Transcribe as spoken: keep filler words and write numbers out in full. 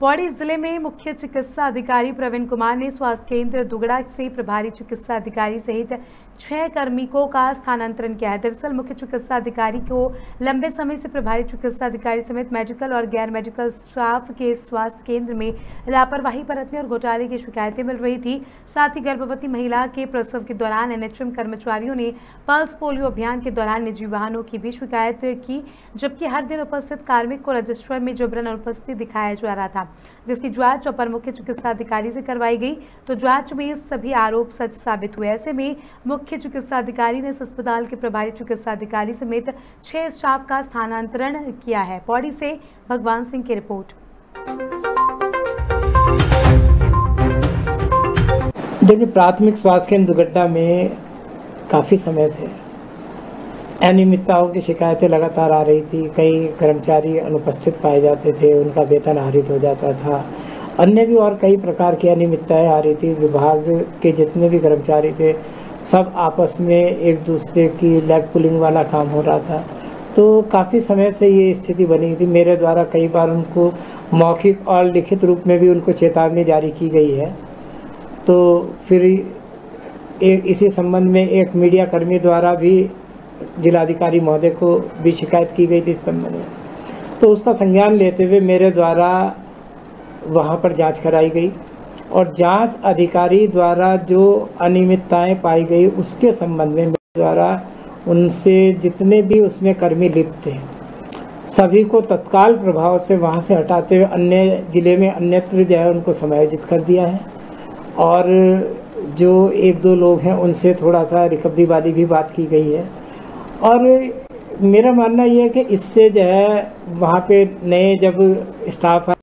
पौड़ी जिले में मुख्य चिकित्सा अधिकारी प्रवीण कुमार ने स्वास्थ्य केंद्र दुगड़ा से प्रभारी चिकित्सा अधिकारी सहित छह कार्मिकों का स्थानांतरण किया है। दरअसल मुख्य चिकित्सा अधिकारी को लंबे समय से प्रभारी चिकित्सा अधिकारी समेत मेडिकल और गैर मेडिकल स्टाफ के स्वास्थ्य केंद्र में लापरवाही बरतने और घोटाले की शिकायतें मिल रही थी। साथ ही गर्भवती महिला के प्रसव के दौरान एनएचएम कर्मचारियों ने पल्स पोलियो अभियान के दौरान निजी वाहनों की भी शिकायत की, जबकि हर दिन उपस्थित कार्मिक को रजिस्टर में जबरन अनुपस्थित दिखाया जा रहा था, जिसकी जांच अपर मुख्य चिकित्सा अधिकारी से करवाई गई तो जांच में सभी आरोप सच साबित हुए। ऐसे में मुख्य चिकित्सा अधिकारी ने इस अस्पताल के प्रभारी चिकित्सा अधिकारी समेत छह स्टाफ का स्थानांतरण किया है। पौड़ी से भगवान सिंह की रिपोर्ट। देखिए, प्राथमिक स्वास्थ्य केंद्र दुगड्डा में काफ़ी समय से अनियमितताओं की शिकायतें लगातार आ रही थी। कई कर्मचारी अनुपस्थित पाए जाते थे, उनका वेतन आहरित हो जाता था। अन्य भी और कई प्रकार की अनियमितताएं आ रही थी। विभाग के जितने भी कर्मचारी थे सब आपस में एक दूसरे की लेग पुलिंग वाला काम हो रहा था। तो काफ़ी समय से ये स्थिति बनी थी। मेरे द्वारा कई बार उनको मौखिक और लिखित रूप में भी उनको चेतावनी जारी की गई है। तो फिर एक इसी संबंध में एक मीडिया कर्मी द्वारा भी जिलाधिकारी महोदय को भी शिकायत की गई थी इस संबंध में। तो उसका संज्ञान लेते हुए मेरे द्वारा वहां पर जांच कराई गई और जांच अधिकारी द्वारा जो अनियमितताएं पाई गई उसके संबंध में मेरे द्वारा उनसे जितने भी उसमें कर्मी लिप्त थे सभी को तत्काल प्रभाव से वहां से हटाते हुए अन्य जिले में अन्यत्र जो है उनको समायोजित कर दिया है। और जो एक दो लोग हैं उनसे थोड़ा सा रिकवरी वाली भी बात की गई है। और मेरा मानना ये है कि इससे जो है वहाँ पे नए जब स्टाफ